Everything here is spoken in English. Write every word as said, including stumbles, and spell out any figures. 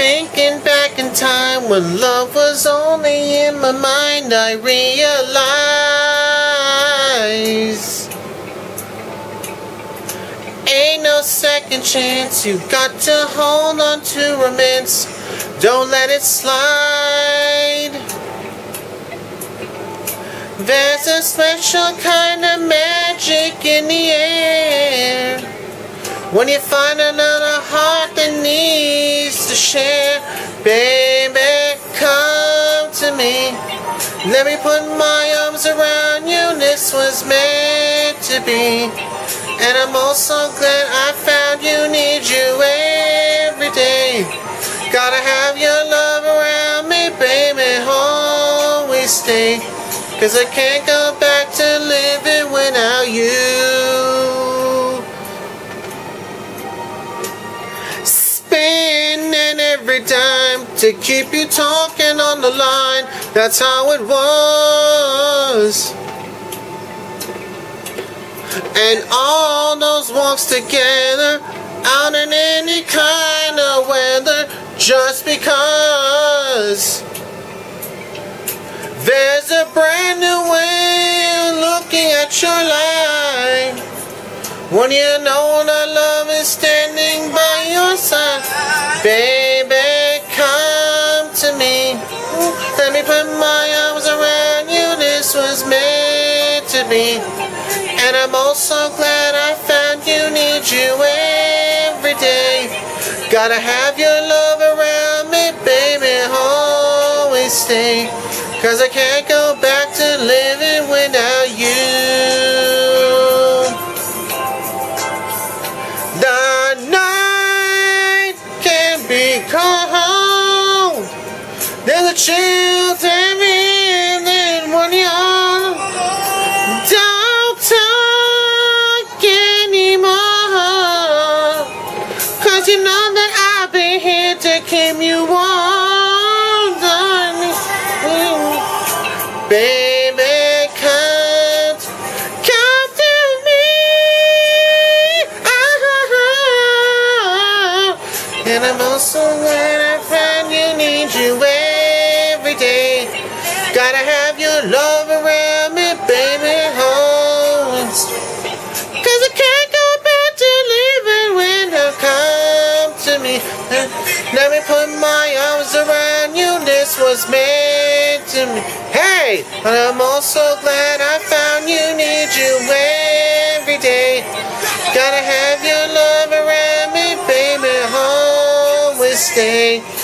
Thinking back in time when love was only in my mind, I realize ain't no second chance. You got to hold on to romance. Don't let it slide. There's a special kind of magic in the air when you find another heart that needs to share. Baby, come to me. Let me put my arms around you. This was meant to be. And I'm also glad I found you. Need you every day. Gotta have your love around me, baby. Always stay. Cause I can't go back to living without you. Spinning every time to keep you talking on the line. That's how it was. And all those walks together, out in any kind of weather, just because there's a brand new way of looking at your life when you know that love is standing by your side. Baby, come to me. Let me put my arms around you. This was meant to be. And I'm also glad I found you. Need you every day. Gotta have your love around me, baby. Always stay. Cause I can't go back to living without you. The night can be cold. There's a chill every evening when you're don't talk anymore. Cause you know that I'll be here to keep you warm, darling. Baby, come, come to me. Oh, and I'm also glad I found you. Need you every day. Gotta have your love around me, baby. Always. Cause I can't go back to living when you come to me. Let me put my arms around you. This was meant to me. Hey, and I'm also glad I found you. Need you every day. Gotta have your love around me, baby. Always stay.